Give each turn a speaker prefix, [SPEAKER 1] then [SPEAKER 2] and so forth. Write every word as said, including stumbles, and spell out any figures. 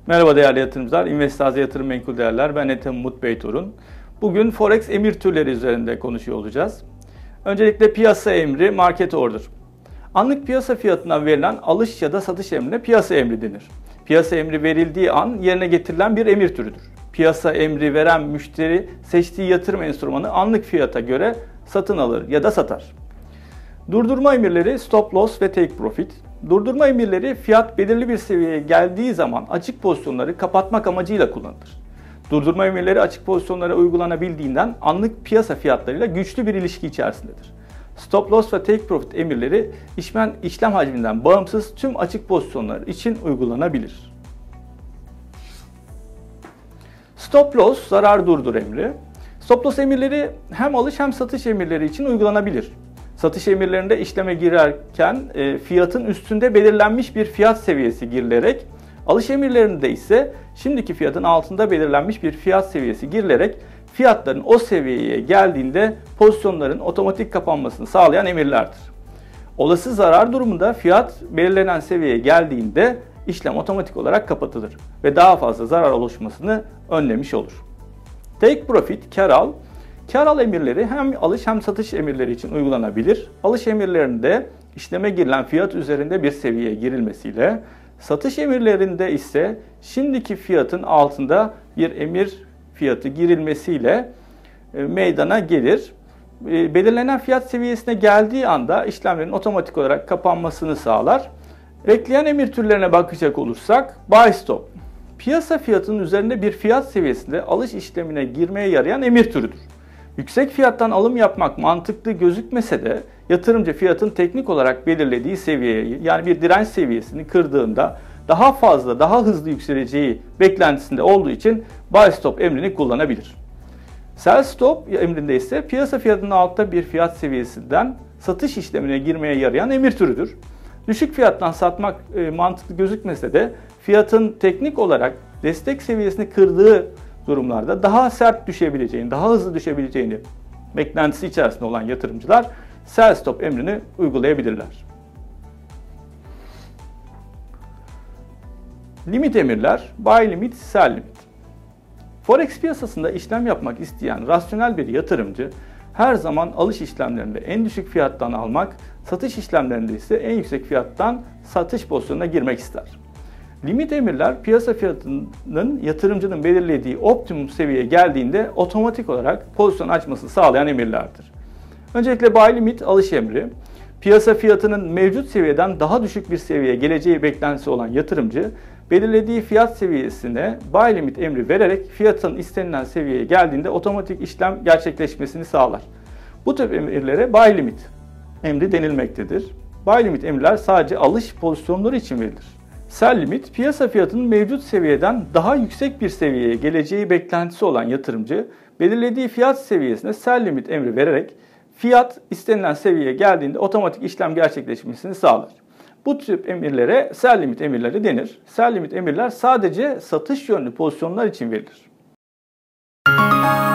[SPEAKER 1] Merhaba değerli yatırımcılar, İnvestaze Yatırım Menkul Değerler. Ben Ethem Umut Beytorun. Bugün Forex emir türleri üzerinde konuşuyor olacağız. Öncelikle piyasa emri, market order. Anlık piyasa fiyatından verilen alış ya da satış emrine piyasa emri denir. Piyasa emri verildiği an yerine getirilen bir emir türüdür. Piyasa emri veren müşteri seçtiği yatırım enstrümanı anlık fiyata göre satın alır ya da satar. Durdurma emirleri stop loss ve take profit. Durdurma emirleri fiyat belirli bir seviyeye geldiği zaman açık pozisyonları kapatmak amacıyla kullanılır. Durdurma emirleri açık pozisyonlara uygulanabildiğinden anlık piyasa fiyatlarıyla güçlü bir ilişki içerisindedir. Stop loss ve take profit emirleri işlem, işlem hacminden bağımsız tüm açık pozisyonlar için uygulanabilir. Stop loss zarar durdur emri. Stop loss emirleri hem alış hem satış emirleri için uygulanabilir. Satış emirlerinde işleme girerken e, fiyatın üstünde belirlenmiş bir fiyat seviyesi girilerek, alış emirlerinde ise şimdiki fiyatın altında belirlenmiş bir fiyat seviyesi girilerek fiyatların o seviyeye geldiğinde pozisyonların otomatik kapanmasını sağlayan emirlerdir. Olası zarar durumunda fiyat belirlenen seviyeye geldiğinde işlem otomatik olarak kapatılır ve daha fazla zarar oluşmasını önlemiş olur. Take profit, kar al. Kar al emirleri hem alış hem satış emirleri için uygulanabilir. Alış emirlerinde işleme girilen fiyat üzerinde bir seviyeye girilmesiyle, satış emirlerinde ise şimdiki fiyatın altında bir emir fiyatı girilmesiyle meydana gelir. Belirlenen fiyat seviyesine geldiği anda işlemlerin otomatik olarak kapanmasını sağlar. Bekleyen emir türlerine bakacak olursak, buy stop. Piyasa fiyatının üzerinde bir fiyat seviyesinde alış işlemine girmeye yarayan emir türüdür. Yüksek fiyattan alım yapmak mantıklı gözükmese de yatırımcı fiyatın teknik olarak belirlediği seviyeyi, yani bir direnç seviyesini kırdığında daha fazla, daha hızlı yükseleceği beklentisinde olduğu için buy stop emrini kullanabilir. Sell stop emrinde ise piyasa fiyatının altta bir fiyat seviyesinden satış işlemine girmeye yarayan emir türüdür. Düşük fiyattan satmak e, mantıklı gözükmese de fiyatın teknik olarak destek seviyesini kırdığı durumlarda daha sert düşebileceğini, daha hızlı düşebileceğini beklentisi içerisinde olan yatırımcılar sell stop emrini uygulayabilirler. Limit emirler, buy limit, sell limit. Forex piyasasında işlem yapmak isteyen rasyonel bir yatırımcı her zaman alış işlemlerinde en düşük fiyattan almak, satış işlemlerinde ise en yüksek fiyattan satış pozisyonuna girmek ister. Limit emirler piyasa fiyatının yatırımcının belirlediği optimum seviyeye geldiğinde otomatik olarak pozisyon açmasını sağlayan emirlerdir. Öncelikle buy limit alış emri. Piyasa fiyatının mevcut seviyeden daha düşük bir seviyeye geleceği beklentisi olan yatırımcı belirlediği fiyat seviyesine buy limit emri vererek fiyatın istenilen seviyeye geldiğinde otomatik işlem gerçekleşmesini sağlar. Bu tip emirlere buy limit emri denilmektedir. Buy limit emirler sadece alış pozisyonları için verilir. Sell limit, piyasa fiyatının mevcut seviyeden daha yüksek bir seviyeye geleceği beklentisi olan yatırımcı, belirlediği fiyat seviyesine sell limit emri vererek fiyat istenilen seviyeye geldiğinde otomatik işlem gerçekleşmesini sağlar. Bu tip emirlere sell limit emirleri denir. Sell limit emirler sadece satış yönlü pozisyonlar için verilir.